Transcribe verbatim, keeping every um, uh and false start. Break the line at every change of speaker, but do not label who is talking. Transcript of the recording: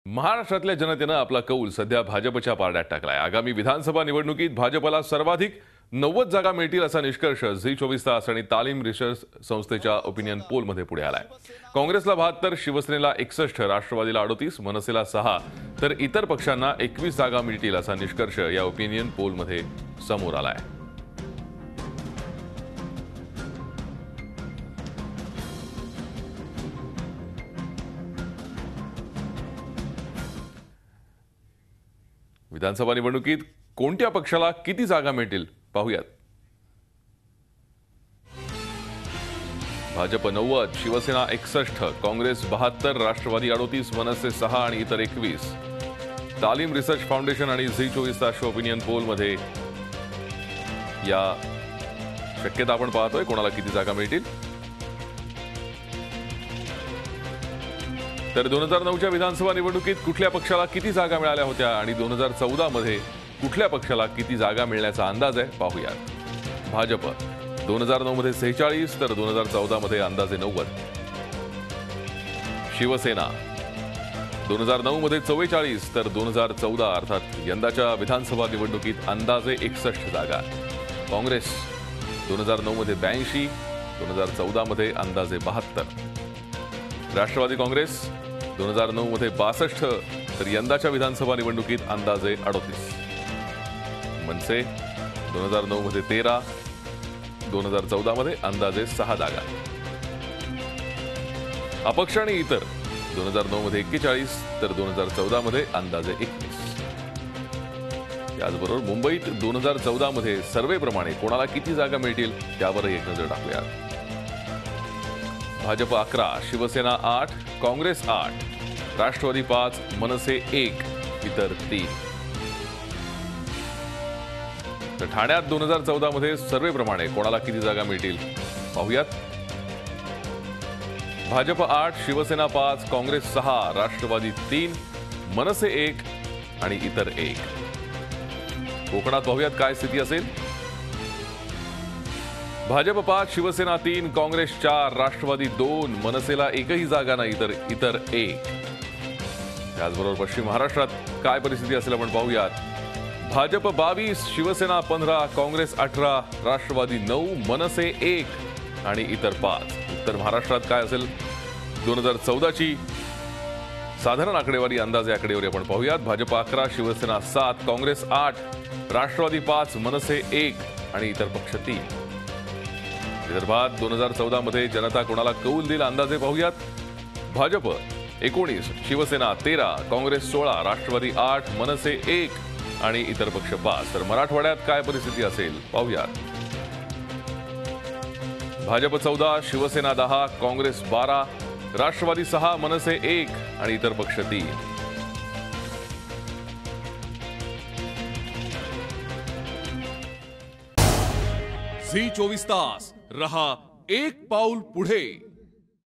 महाराष्ट्रातल्या जनतेने आपला कौल सध्या भाजपच्या पारड्यात टाकलाय। आगामी विधानसभा निवडणुकीत भाजपला सर्वाधिक नव्वद जागा मिळतील असा निष्कर्ष झी चोवीस तास आणि तालीम रिसर्च संस्थेच्या ओपिनियन पोलमध्ये पुढे आलाय। काँग्रेसला बहात्तर, शिवसेनेला एकसष्ट, राष्ट्रवादीला अडतीस, मनसेला सहा तर इतर पक्षांना एकवीस जागा मिळतील असा निष्कर्ष या ओपिनियन पोलमध्ये समोर आलाय। विधानसभा निवडणुकीत कोणत्या पक्षाला किती जागा मिळतील पाहूयात। भाजप नव्वद, शिवसेना एकसष्ट, काँग्रेस बहात्तर, राष्ट्रवादी अडतीस, मनसे सहा आणि इतर एकवीस। तालीम रिसर्च फाउंडेशन आणि झी चोवीस तास ओपिनियन पोलमध्ये या शक्यता आपण पाहतोय कोणाला किती जागा मिळतील। तर दोन हजार नऊच्या विधानसभा निवडणुकीत कुठल्या पक्षाला किती जागा मिळाल्या होत्या आणि दोन हजार चौदा मध्ये कुठल्या पक्षाला किती जागा मिळण्याचा अंदाज आहे पाहूयात। भाजप दोन हजार नऊ मध्ये सेहेचाळीस तर दोन हजार चौदा मध्ये अंदाजे नव्वद। शिवसेना दोन हजार नऊ मध्ये चव्वेचाळीस तर दोन हजार चौदा अर्थात यंदाच्या विधानसभा निवडणुकीत अंदाजे एकसष्ट जागा। काँग्रेस दोन हजार नऊ मध्ये ब्याऐंशी, दोन हजार चौदा मध्ये अंदाजे बहात्तर। राष्ट्रवादी काँग्रेस दोन हजार नऊ मध्ये बासष्ट तर यंदाच्या विधानसभा निवडणुकीत अंदाजे अडतीस। मनसे दोन हजार नऊ मध्ये तेरा, दोन हजार चौदा मध्ये अंदाजे सहा जागा। अपक्ष आणि इतर दोन हजार नऊ मध्ये एक्केचाळीस तर दोन हजार चौदा मध्ये अंदाजे एकवीस। याचबरोबर मुंबईत दोन हजार चौदा मध्ये सर्वेप्रमाणे कोणाला किती जागा मिळतील त्यावर एक नजर टाकूया। भाजप अकरा, शिवसेना आठ, काँग्रेस आठ, राष्ट्रवादी पाच, मनसे एक, इतर तीन। तर ठाण्यात दोन हजार चौदा मध्ये सर्वेप्रमाणे कोणाला किती जागा मिळतील पाहूयात। भाजप आठ, शिवसेना पाच, काँग्रेस सहा, राष्ट्रवादी तीन, मनसे एक आणि इतर एक। कोकणात पाहूयात काय स्थिती असेल। भाजप पाच, शिवसेना तीन, काँग्रेस चार, राष्ट्रवादी दोन, मनसेला एकही जागा नाही तर इतर एक। त्याचबरोबर पश्चिम महाराष्ट्रात काय परिस्थिती असेल आपण पाहूयात। भाजप बावीस, शिवसेना पंधरा, काँग्रेस अठरा, राष्ट्रवादी नऊ, मनसे एक आणि इतर पाच। उत्तर महाराष्ट्रात काय असेल दोन हजार चौदाची साधारण आकडेवारी अंदाजे आकडेवारी आपण पाहूयात। भाजप अकरा, शिवसेना सात, काँग्रेस आठ, राष्ट्रवादी पाच, मनसे एक आणि इतर पक्ष तीन। विदर्भात दोन हजार चौदा मध्ये जनता कोणाला कौल देईल अंदाजे पाहूयात। भाजप एकोणीस, शिवसेना तेरा, काँग्रेस सोळा, राष्ट्रवादी आठ, मनसे एक आणि इतर पक्ष पाच। तर मराठवाड्यात काय परिस्थिती असेल पाहूयात। भाजप चौदा, शिवसेना दहा, काँग्रेस बारा, राष्ट्रवादी सहा, मनसे एक आणि इतर पक्ष तीन।
झी चोवीस तास रहा एक पाऊल पुढे।